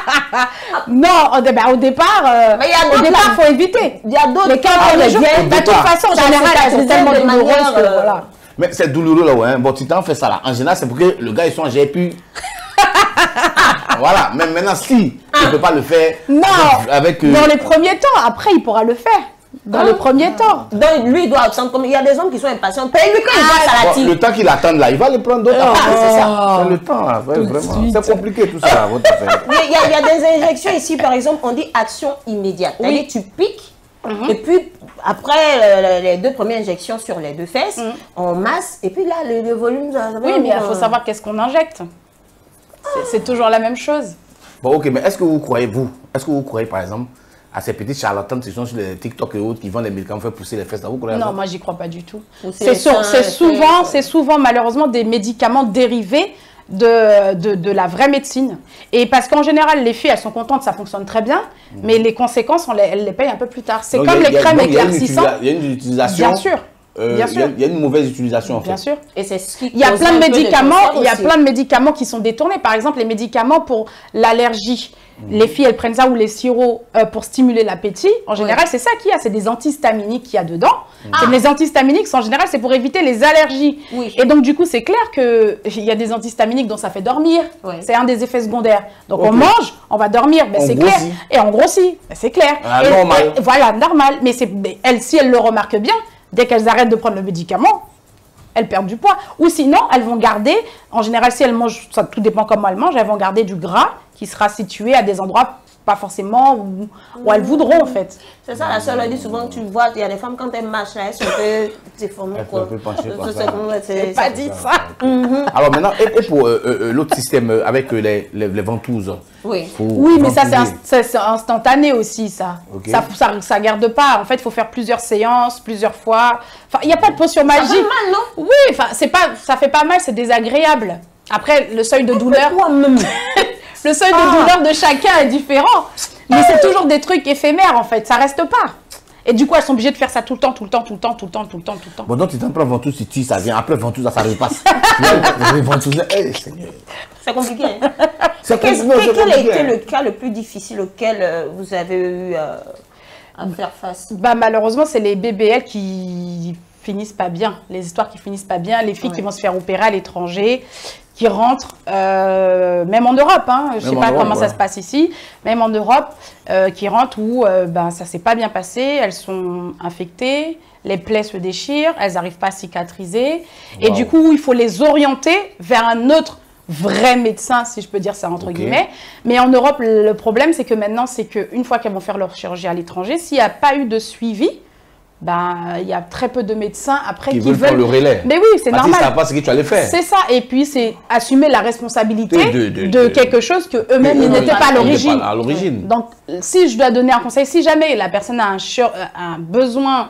C: Non, au départ, il faut éviter.
B: Il y a d'autres.
C: Mais quand on les vient, de toute façon, en général, c'est tellement douloureux que voilà.
A: Mais c'est douloureux là, ouais. Bon, tu t'en fais ça là. En général, c'est pour que le gars, il soit en GPU. Voilà, même maintenant, si tu ne peux pas le faire avec...
C: dans les premiers temps, après, il pourra le faire. Dans les premiers temps.
B: Donc, lui, il doit attendre. Comme il y a des hommes qui sont impatients. Paye-lui quand il voit ça la tire.
A: Le temps qu'il attend là, il va le prendre d'autres.
B: C'est ça.
A: C'est le temps, là, vraiment. C'est compliqué tout ça, votre affaire.
B: Il y a des injections ici, par exemple, on dit action immédiate. Oui. Tu piques, et puis après les 2 premières injections sur les 2 fesses, on masse, et puis là, le volume...
C: Oui, mais il faut savoir qu'est-ce qu'on injecte. C'est toujours la même chose.
A: Bon, ok, mais est-ce que vous croyez, par exemple, à ces petites charlatans qui sont sur les TikTok et autres qui vendent les médicaments pour faire pousser les fesses?
C: Non, moi, j'y crois pas du tout. C'est souvent, malheureusement, des médicaments dérivés de la vraie médecine. Et parce qu'en général, les filles, elles sont contentes, ça fonctionne très bien, mais les conséquences, elles les payent un peu plus tard. C'est comme les crèmes éclaircissantes.
A: Il y a une utilisation.
C: Bien sûr. Bien sûr.
A: Il y a une mauvaise utilisation en fait.
C: Bien sûr.
B: Et c'est ce qui
C: il y a plein de médicaments, qui sont détournés. Par exemple, les médicaments pour l'allergie. Les filles, elles prennent ça ou les sirops pour stimuler l'appétit. En général, c'est ça qu'il y a. C'est des antihistaminiques qu'il y a dedans. Les antihistaminiques, en général, c'est pour éviter les allergies. Et donc, du coup, c'est clair qu'il y a des antihistaminiques dont ça fait dormir. C'est un des effets secondaires. Donc, on mange, on va dormir. Ben, c'est clair. Et on grossit. Ben, c'est clair.
A: Normal.
C: Voilà, normal. Mais si elles le remarquent bien, dès qu'elles arrêtent de prendre le médicament, elles perdent du poids. Ou sinon, elles vont garder, en général, si elles mangent, ça tout dépend comment elles mangent, elles vont garder du gras qui sera situé à des endroits pas forcément où elles voudront, en fait.
B: C'est ça, la soeur elle dit souvent, tu vois, il y a des femmes, quand elles marchent, là, elles sont un peu déformées.
A: Elles sont un peu penchées comme ça.
C: C'est pas dit ça.
A: Alors maintenant, et pour l'autre système avec les ventouses?
B: Oui,
C: mais ça, c'est instantané aussi, ça. Okay. Ça garde pas. En fait, il faut faire plusieurs séances, plusieurs fois. Enfin, il n'y a pas de potion magique. Ça fait
B: mal, non?
C: Oui, enfin, ça fait pas mal, c'est désagréable. Après, le seuil de douleur... Le seuil de douleur de chacun est différent. Mais c'est toujours des trucs éphémères, en fait. Ça reste pas. Et du coup, elles sont obligées de faire ça tout le temps.
A: Bon, donc, tu t'en prends ventouse, si ça vient. Après, ventouse, ça repasse.
B: C'est compliqué. Quel a été le cas le plus difficile auquel vous avez eu à faire face?
C: Malheureusement, c'est les BBL qui finissent pas bien. Les histoires qui finissent pas bien. Les filles qui vont se faire opérer à l'étranger, qui rentrent, même en Europe, hein, je ne sais pas comment ça se passe ici, même en Europe, qui rentrent où ça ne s'est pas bien passé, elles sont infectées, les plaies se déchirent, elles n'arrivent pas à cicatriser. Et du coup, il faut les orienter vers un autre vrai médecin, si je peux dire ça entre guillemets. Mais en Europe, le problème, c'est que maintenant, c'est qu'une fois qu'elles vont faire leur chirurgie à l'étranger, s'il n'y a pas eu de suivi, il y a très peu de médecins après qui veulent
A: prendre le relais.
C: Mais oui, c'est normal.
A: Ils ne savent pas ce que tu allais faire.
C: C'est ça. Et puis, c'est assumer la responsabilité de quelque chose que eux-mêmes n'étaient pas à l'origine. Donc, si je dois donner un conseil, si jamais la personne a un besoin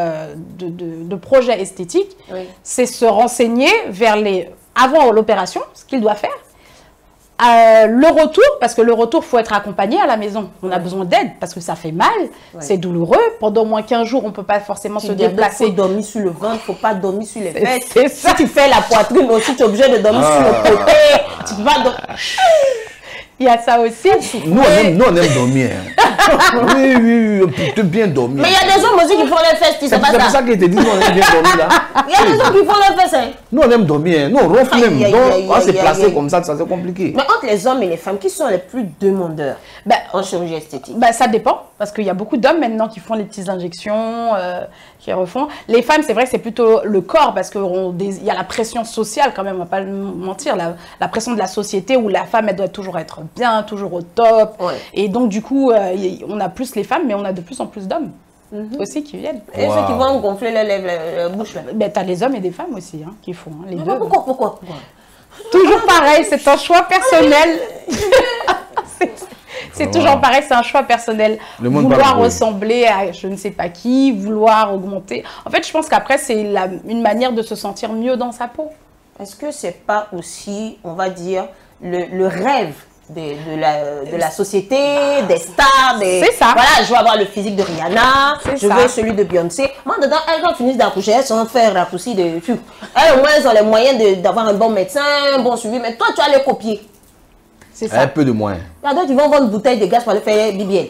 C: de projet esthétique, c'est se renseigner avant l'opération, ce qu'il doit faire. Le retour, parce que le retour, il faut être accompagné à la maison. On a besoin d'aide parce que ça fait mal, c'est douloureux. Pendant au moins 15 jours, on ne peut pas forcément se déplacer.
B: Il faut dormir sur le ventre, il ne faut pas dormir sur les fesses. Si tu fais la poitrine aussi, tu es obligé de dormir sur le côté. Tu vas
C: Il y a ça aussi.
A: Nous, on aime dormir. Oui, on peut bien dormir.
B: Mais il y a des hommes aussi qui font les fesses, tu sais pas ça.
A: C'est pour ça qu'ils te disent qu'on aime bien dormir là.
B: Il y a des hommes qui font les fesses.
A: Nous, on aime dormir. Nous, on ronfle même. Donc, on s'est placé comme ça, c'est compliqué.
B: Mais entre les hommes et les femmes, qui sont les plus demandeurs en chirurgie esthétique?
C: Ça dépend. Parce qu'il y a beaucoup d'hommes maintenant qui font les petites injections, qui refont. Les femmes, c'est vrai que c'est plutôt le corps, parce qu'il y a la pression sociale quand même, on ne va pas le mentir, la pression de la société où la femme, elle doit toujours être bien, toujours au top. Et donc, du coup, on a plus les femmes, mais on a de plus en plus d'hommes aussi qui viennent.
B: Et ceux qui vont gonfler les lèvres, la bouche là.
C: Tu as les hommes et des femmes aussi qui font, les deux.
B: Pourquoi
C: Toujours pareil, c'est un choix personnel. C'est toujours pareil, c'est un choix personnel. Vouloir ressembler à je ne sais pas qui, vouloir augmenter. En fait, je pense qu'après, c'est une manière de se sentir mieux dans sa peau.
B: Est-ce que c'est pas aussi, on va dire, le rêve de la société, des stars,
C: c'est ça.
B: Voilà, je veux avoir le physique de Rihanna, je veux celui de Beyoncé. Moi, dedans, elles, quand finissent d'accoucher, elles sont faire raccourci de fou. Elles, au moins, elles ont les moyens d'avoir un bon médecin, un bon suivi, mais toi, tu as les copier.
C: C'est ça.
A: Un peu de moins.
B: Il y a d'autres qui vont vendre une bouteille de gaz pour aller faire BBL.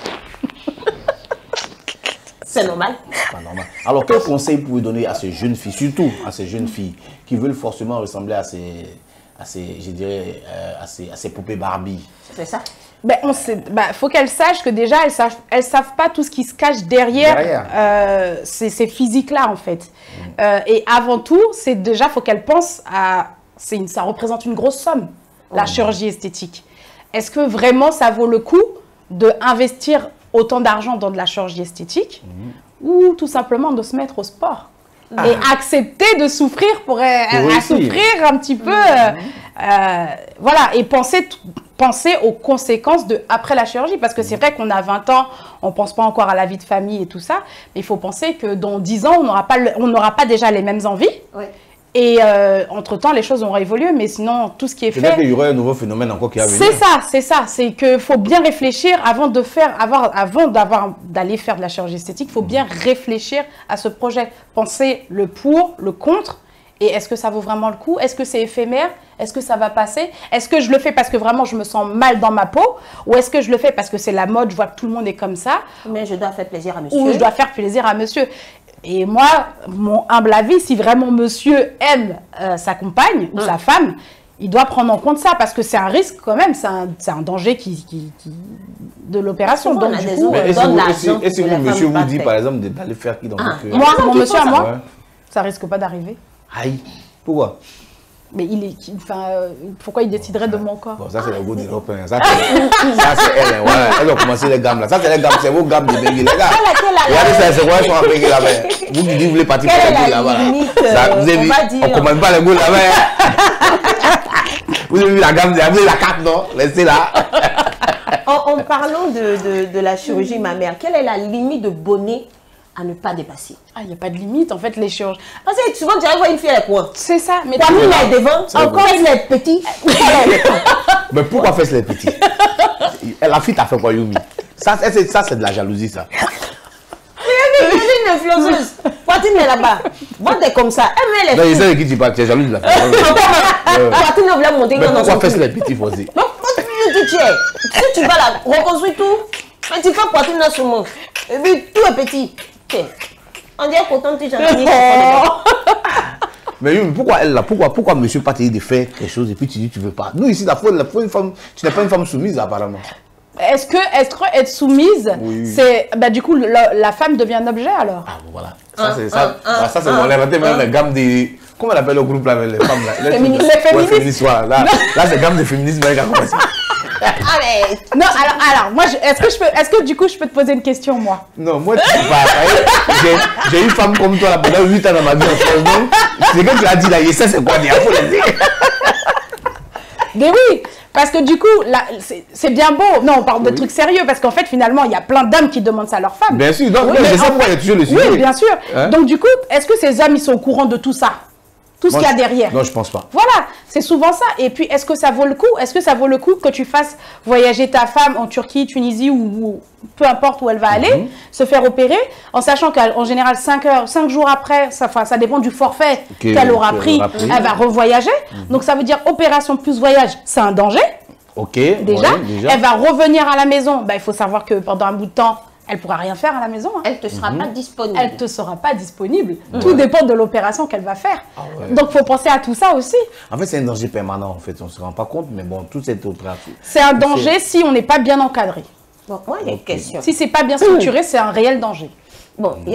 B: C'est normal.
A: Pas normal. Alors, quel conseil pouvez-vous donner à ces jeunes filles, surtout à ces jeunes filles qui veulent forcément ressembler à je dirais, à ces poupées Barbie.
B: C'est ça.
C: Ben, faut qu'elles sachent que déjà, elles savent pas tout ce qui se cache derrière. Ces physiques-là, en fait. Et avant tout, faut qu'elles pensent à... ça représente une grosse somme, la chirurgie esthétique. Est-ce que vraiment ça vaut le coup d'investir autant d'argent dans de la chirurgie esthétique ou tout simplement de se mettre au sport et accepter de souffrir pour souffrir un petit peu, voilà, et penser aux conséquences après la chirurgie, parce que c'est vrai qu'on a 20 ans, on pense pas encore à la vie de famille et tout ça, mais il faut penser que dans 10 ans, on n'aura pas déjà les mêmes envies. Ouais. Et entre-temps, les choses ont évolué, mais sinon, tout ce qui est fait...
A: C'est-à-dire qu'il y aurait un nouveau phénomène encore qui a venu.
C: C'est ça. C'est qu'il faut bien réfléchir avant d'aller faire de la chirurgie esthétique. Il faut bien réfléchir à ce projet. Penser le pour, le contre. Et est-ce que ça vaut vraiment le coup? Est-ce que c'est éphémère? Est-ce que ça va passer? Est-ce que je le fais parce que vraiment je me sens mal dans ma peau? Ou est-ce que je le fais parce que c'est la mode, je vois que tout le monde est comme ça?
B: Mais je dois faire plaisir à monsieur.
C: Ou je dois faire plaisir à monsieur. Et moi, mon humble avis, si vraiment monsieur aime sa compagne ou sa femme, il doit prendre en compte ça parce que c'est un risque quand même, c'est un danger de l'opération. Donc, du coup,
A: et si monsieur vous dit par exemple d'aller faire qui dans votre cœur?
C: Moi, mon monsieur à moi, ça risque pas d'arriver.
A: Aïe, pourquoi?
C: Mais pourquoi il déciderait de mon corps?
A: Bon, ça c'est le goût des Européens. Ça c'est elle. Voilà, elles ont commencé les gammes là. Ça c'est les gammes, c'est vos gammes de Bengue, les gars. Regardez ça, c'est quoi, ils sont en Bengue là-bas. Vous qui dites vous voulez partir pour les Bengue là-bas. Vous avez vu, on ne commande pas les goûts là-bas. Vous avez vu la gamme, vous avez la carte, non? Laissez là.
B: En parlant de la chirurgie mammaire, quelle est la limite de bonnet à ne pas dépasser?
C: Ah, il n'y a pas de limite, en fait, les chirurgies.
B: Parce que souvent, tu arrives à voir une fille à quoi?
C: C'est ça.
B: Mais quand elle est devant, encore elle est petite.
A: Mais pourquoi faire les petits? La fille t'a fait quoi, Yumi? Ça, c'est de la jalousie, ça.
B: Mais elle est une influenceuse. Poitine est là-bas. Bande est comme ça. Elle met les
A: filles. Non, il sait de qui tu parles, tu es jalouse de la fille.
B: Poitine voulait monter dans son
A: pourquoi faire les petits, Fosé?
B: Non, si tu vas là, reconstruis tout, mais tu fais poitine dans ce monde. Et puis, tout est petit. On dirait qu'autant tu j'en ai.
A: Mais pourquoi elle là? Pourquoi monsieur pas te dit de faire quelque chose et puis tu dis tu veux pas? Nous ici, une femme, tu n'es pas une femme soumise apparemment.
C: Est-ce que être soumise, c'est du coup la femme devient un objet alors?
A: Ah bon, voilà. Ça c'est mon inventé même la gamme des... Comment on appelle le groupe là avec les femmes là?
C: Les féministes.
A: Voilà. Là c'est gamme de féminisme avec la commencé.
C: Non, alors moi, est-ce que du coup, je peux te poser une question, moi?
A: Non, moi, tu sais pas. J'ai une femme comme toi là pendant 8 ans dans ma vie en France, non? C'est que tu as dit là, ça c'est quoi, il faut le dire.
C: Mais oui, parce que du coup, c'est bien beau. Non, on parle de trucs sérieux, parce qu'en fait, finalement, il y a plein d'hommes qui demandent ça à leurs femmes.
A: Bien sûr, donc, c'est ça pourquoi il y a toujours le sujet.
C: Oui, bien sûr. Hein? Donc, du coup, est-ce que ces hommes, ils sont au courant de tout ça? Tout ce qu'il y a derrière.
A: Non, je pense pas.
C: Voilà, c'est souvent ça. Et puis, est-ce que ça vaut le coup? Est-ce que ça vaut le coup que tu fasses voyager ta femme en Turquie, Tunisie ou peu importe où elle va aller, se faire opérer, en sachant qu'en général, 5 jours après, ça dépend du forfait qu'elle aura pris, elle va revoyager. Donc, ça veut dire opération plus voyage, c'est un danger. Déjà. Elle va revenir à la maison. Il faut savoir que pendant un bout de temps, elle ne pourra rien faire à la maison. Hein.
B: Elle ne te sera pas disponible.
C: Elle ne te sera pas disponible. Tout dépend de l'opération qu'elle va faire. Donc, il faut penser à tout ça aussi.
A: En fait, c'est un danger permanent. En fait, on ne se rend pas compte, mais bon, toute cette opération.
C: C'est un danger si on n'est pas bien encadré.
B: Bon, moi, il y a une question.
C: Si ce n'est pas bien structuré, c'est un réel danger.
B: Bon, il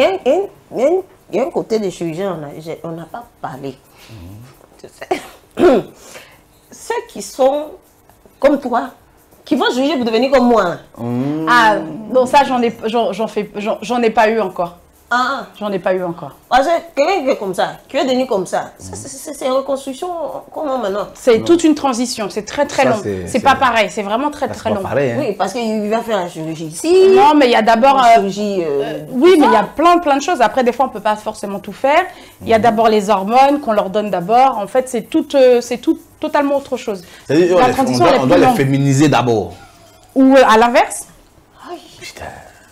B: y a un côté des chirurgiens, on n'a pas parlé. Tu sais, ceux qui sont comme toi, qui vont juger pour devenir comme moi.
C: Ah, non, ça, j'en ai pas eu encore. J'en ai pas eu encore.
B: Parce que quelqu'un qui est comme ça, qui est devenu comme ça, c'est une reconstruction, comment maintenant?
C: C'est toute une transition, c'est très long. C'est pas pareil, c'est vraiment très long.
A: Pareil, hein.
B: Oui, parce qu'il va faire la chirurgie ici.
C: Non, mais il y a d'abord...
B: oui,
C: mais il y a plein de choses. Après, des fois, on peut pas forcément tout faire. Il y a d'abord les hormones qu'on leur donne d'abord. En fait, c'est tout totalement autre chose.
A: C'est-à-dire, on doit les féminiser d'abord.
C: Ou à l'inverse.
A: Putain.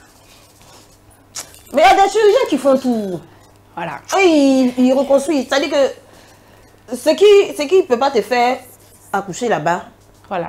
B: Mais il y a des chirurgiens qui font tout.
C: Voilà.
B: Ils reconstruisent. C'est-à-dire que ce qui ne peut pas te faire accoucher là-bas,
C: voilà.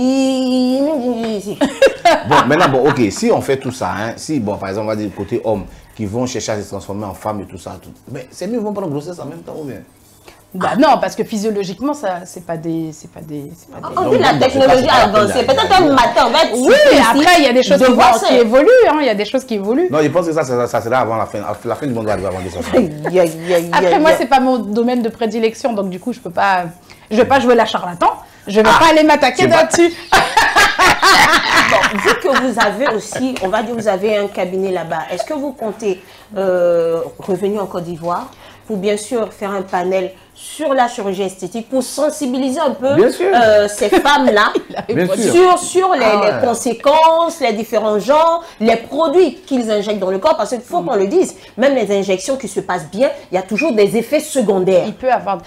A: Bon, maintenant, ok, si on fait tout ça, hein, si, bon, par exemple, on va dire côté homme, qui vont chercher à se transformer en femme et tout ça, mais c'est mieux, ils vont prendre grossesse en même temps ou bien?
C: Bah non, parce que physiologiquement, ça, c'est pas des...
B: On dit la technologie avancée. Peut-être un matin, on va être
C: Oui, après, il y a des choses qui évoluent. Hein, il y a des choses qui évoluent.
A: Non, je pense que ça sera avant la fin du monde va arriver avant ça.
C: Après, moi, c'est pas mon domaine de prédilection, donc du coup, je vais pas jouer la charlatan. Je vais pas aller m'attaquer là-dessus.
B: Bon, vu que vous avez aussi, on va dire, vous avez un cabinet là-bas, est-ce que vous comptez revenir en Côte d'Ivoire pour bien sûr faire un panel sur la chirurgie esthétique pour sensibiliser un peu ces femmes-là sur les conséquences, les différents genres, les produits qu'ils injectent dans le corps. Parce qu'il faut qu'on le dise, même les injections qui se passent bien, il y a toujours des effets secondaires.
C: Il peut avoir...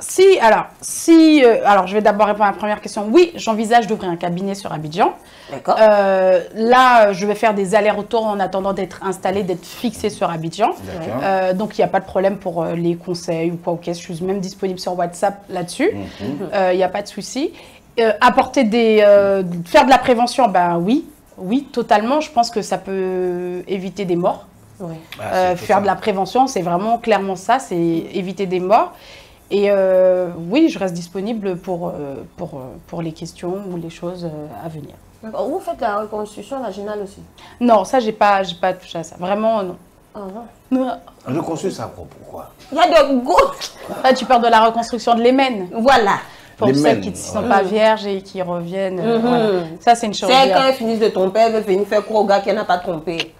C: Alors, je vais d'abord répondre à la première question. Oui, j'envisage d'ouvrir un cabinet sur Abidjan.
B: D'accord.
C: Là, je vais faire des allers-retours en attendant d'être installée, d'être fixée sur Abidjan. Donc, il n'y a pas de problème pour les conseils ou quoi. Ok, je suis même disponible sur WhatsApp là-dessus. Il n'y a pas de souci. Faire de la prévention, ben oui, totalement. Je pense que ça peut éviter des morts.
B: Oui.
C: Faire de la prévention, c'est vraiment clairement ça, c'est éviter des morts. Et oui, je reste disponible pour les questions ou les choses à venir.
B: Vous faites la reconstruction vaginale aussi?
C: Non, ça, j'ai pas touché à ça. Vraiment, non.
A: Reconstruire ça, pourquoi?
B: Il y a de gros...
C: Là, tu parles de la reconstruction de l'hymen.
B: Voilà.
C: Pour celles qui ne sont pas vierges et qui reviennent. Voilà. Ça, c'est une chirurgie.
B: C'est quand ils finissent de tromper, elle veut venir faire croire au gars qui n'a pas trompé.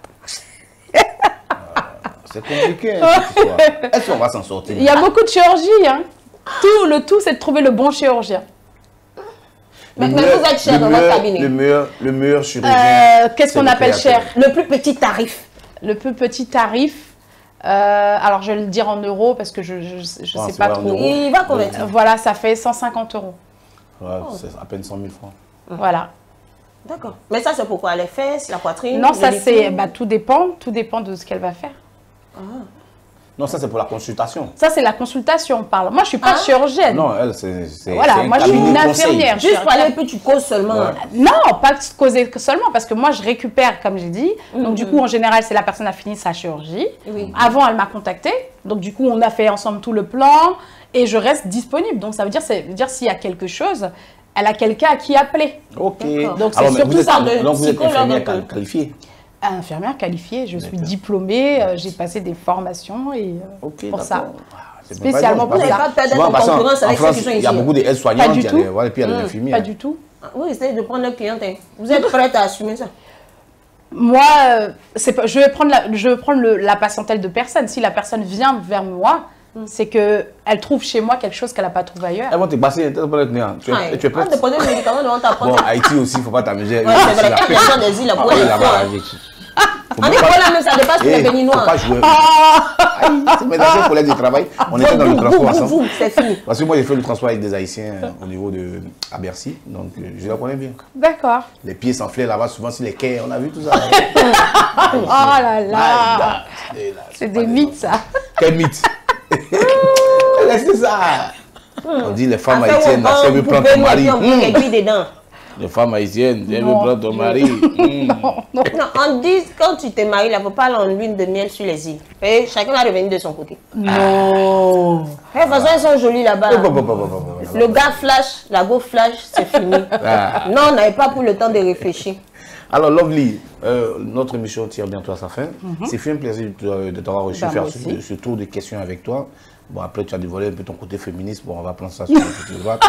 A: C'est compliqué, cette histoire. Est-ce qu'on va s'en sortir?
C: Il y a beaucoup de chirurgie. Hein. Le tout, c'est de trouver le bon chirurgien.
B: Mais vous êtes cher dans votre cabinet.
A: Le meilleur chirurgien.
C: Qu'est-ce qu'on appelle cher?
B: Le plus petit tarif.
C: Le plus petit tarif. Alors, je vais le dire en euros parce que je ne sais pas trop.
B: Il va convertir.
C: Voilà, ça fait 150 €.
A: Ouais, c'est à peine 100 000 francs.
C: Voilà.
B: D'accord. Mais ça, c'est pourquoi? Les fesses, la poitrine?
C: Non, ça, c'est... tout dépend de ce qu'elle va faire.
A: Non, ça, c'est pour la consultation.
C: Ça, c'est la consultation, on parle. Moi, je ne suis pas chirurgienne.
A: Non, elle, c'est
C: voilà, moi, je suis une infirmière.
B: Juste pour aller, puis tu causes seulement.
C: Ouais. Non, pas causer seulement, parce que moi, je récupère, comme j'ai dit. Donc, du coup, en général, c'est la personne a fini sa chirurgie. Avant, elle m'a contactée. Donc, du coup, on a fait ensemble tout le plan et je reste disponible. Donc, ça veut dire s'il y a quelque chose, elle a quelqu'un à qui appeler.
A: Ok.
C: Donc, c'est surtout ça.
A: Donc, vous êtes infirmière qualifiée?
C: Infirmière qualifiée, je suis diplômée, j'ai passé des formations et pour ça. Spécialement pour ça.
B: En France,
A: il y a beaucoup d'aides-soignantes et puis il y a des infirmières.
C: Pas du tout.
B: Oui, essayez de prendre le client. Vous êtes prête à assumer ça?
C: Moi, je vais prendre la patientèle de personne. Si la personne vient vers moi, c'est qu'elle trouve chez moi quelque chose qu'elle n'a pas trouvé ailleurs.
A: Elles vont te passer, tu es prête?
B: Prendre des médicaments devant ta porte.
A: Bon, Haïti aussi, il ne faut pas t'amuser.
B: Oui, c'est vrai. Il y a des gens des îles pour aller. On est là, mais ça dépasse les béninois.
A: Il ne faut pas jouer. C'est un collègue de travail. On était dans le transport ensemble.
B: C'est fini.
A: Parce que moi, j'ai fait le transport avec des Haïtiens au niveau à Bercy. Donc, je la connais bien.
C: D'accord.
A: Les pieds s'enflaient là-bas, souvent sur les quais. On a vu tout ça.
C: Oh là là. C'est des mythes, ça.
A: Quel mythe? Laissez ça. On dit les femmes haïtiennes, elles veulent prendre ton mari. Les femmes haïtiennes, elles veulent prendre ton mari.
B: Non, on dit quand tu te maries, il ne faut pas aller en lune de miel sur les îles. Et chacun va revenir de son côté.
C: Non.
B: De toute façon, elles sont jolies là-bas. Le gars flash, la go flash, c'est fini. Non, on n'avait pas pour le temps de réfléchir.
A: Alors, Lovely, notre émission tire bientôt à sa fin. C'est fait un plaisir de t'avoir reçu, faire ce tour de questions avec toi. Bon, après, tu as dévoilé un peu ton côté féministe. Bon, on va prendre ça sur le côté droite.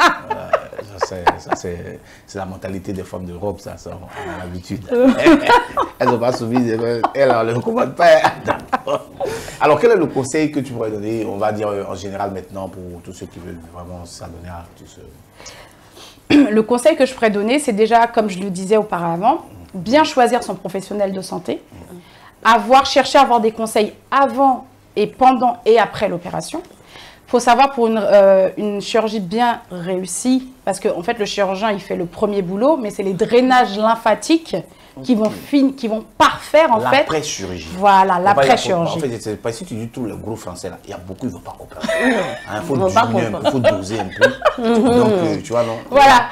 A: C'est la mentalité des femmes d'Europe, ça, on a l'habitude. Elles n'ont pas soumis, elles ne le recommandent pas. Alors, quel est le conseil que tu pourrais donner, on va dire en général maintenant, pour tous ceux qui veulent vraiment s'adonner à tout ce...
C: Le conseil que je pourrais donner, c'est déjà, comme je le disais auparavant, bien choisir son professionnel de santé, chercher à avoir des conseils avant et pendant et après l'opération. Il faut savoir, pour une chirurgie bien réussie, parce qu'en fait, le chirurgien, il fait le premier boulot, mais c'est les drainages lymphatiques qui vont parfaire, en fait.
A: L'après-chirurgie.
C: Voilà, l'après-chirurgie.
A: En fait, c'est pas si tu dis tout le gros français, là, il y a beaucoup, ils ne vont pas comprendre. Il faut diminuer un peu, il faut doser un peu. Donc, tu vois, non.
C: Voilà.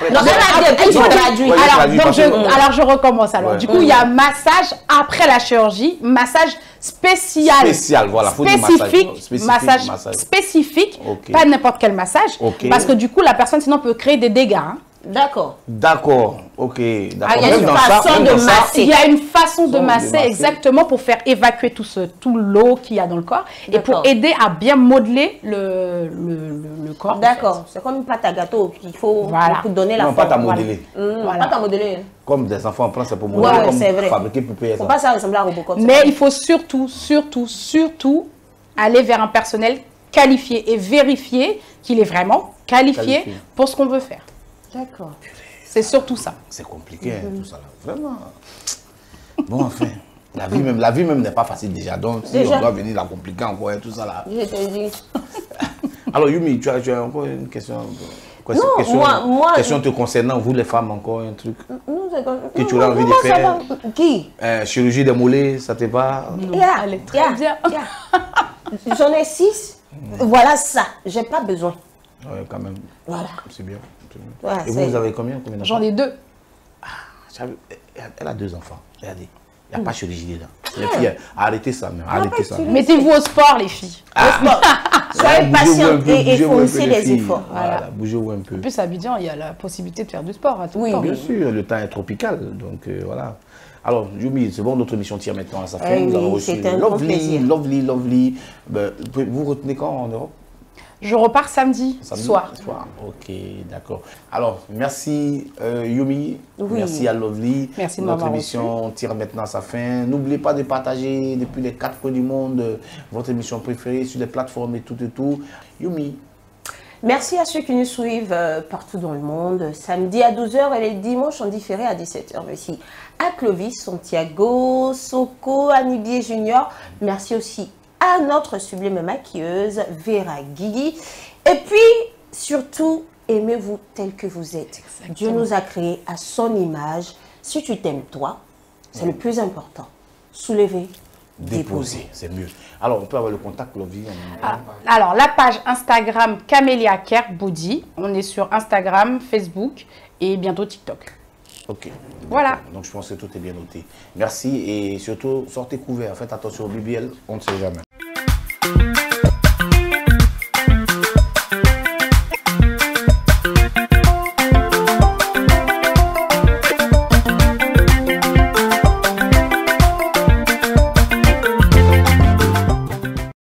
C: Alors, je recommence. Alors, du coup, il y a massage après la chirurgie, massage spécial.
A: Spécial, voilà.
C: Massage spécifique, pas n'importe quel massage. Parce que du coup, la personne, sinon, peut créer des dégâts.
B: D'accord.
A: D'accord, ok.
B: Il y a une façon de masser.
C: Il y a une façon de masser, exactement, pour faire évacuer tout l'eau qu'il y a dans le corps et pour aider à bien modeler le corps.
B: D'accord. C'est comme une pâte à gâteau qu'il faut donner la forme.
A: Non, pâte à modeler.
B: Pâte à modeler.
A: Comme des enfants en France, c'est pour modeler, comme fabriquer poupée.
B: Faut pas ça ressembler à Robocop.
C: Mais il faut surtout aller vers un personnel qualifié et vérifier qu'il est vraiment qualifié pour ce qu'on veut faire.
B: D'accord.
C: C'est surtout ça.
A: C'est compliqué, tout ça. Là. Vraiment. Bon, enfin, la vie même n'est pas facile déjà. Donc, si on doit venir la compliquer encore, tout ça là.
B: Je te dis.
A: Alors, Yumi, tu as encore une question? Question te concernant, vous les femmes, encore un truc que tu as envie de faire?
B: Qui?
A: Chirurgie des mollets, ça te va?
C: Elle est très bien.
B: J'en ai 6. Voilà ça. J'ai pas besoin.
A: Oui, quand même.
B: Voilà.
A: C'est bien.
B: Ouais,
A: et vous avez combien
C: J'en ai 2.
A: Elle a 2 enfants. Regardez. Il n'y a pas de chirurgie dedans. Les filles, arrêtez ça.
C: Mettez-vous au sport, les filles.
B: Soyez patientes et fournissez des efforts.
A: Voilà, bougez-vous un peu.
C: En plus, à Abidjan, il y a la possibilité de faire du sport à tout
A: temps.
C: temps.
A: Bien sûr, le temps est tropical. Donc, voilà. Alors, Yumi, c'est bon, notre émission tire maintenant à sa fin. Nous avons reçu Lovely. Vous retenez quand en Europe?
C: Je repars samedi soir.
A: Ok, d'accord. Alors, merci Yumi, merci à Lovely.
C: Merci de
A: Notre émission tire maintenant à sa fin. N'oubliez pas de partager depuis les 4 coins du monde votre émission préférée sur les plateformes et tout. Yumi.
B: Merci à ceux qui nous suivent partout dans le monde. Samedi à 12h et les dimanches en différé à 17h. Merci à Clovis, Santiago, Soko, Anibier Junior. Merci aussi à notre sublime maquilleuse Vera Guigui. Et puis, surtout, aimez-vous tel que vous êtes. Exactement. Dieu nous a créés à son image. Si tu t'aimes toi, c'est le plus important. Soulever, déposer.
A: C'est mieux. Alors, on peut avoir le contact, Lovely?
C: Alors, la page Instagram Camélia Kerr Body. On est sur Instagram, Facebook et bientôt TikTok.
A: Ok.
C: Voilà.
A: Donc, je pense que tout est bien noté. Merci et surtout, sortez couverts. Faites attention au BBL, on ne sait jamais.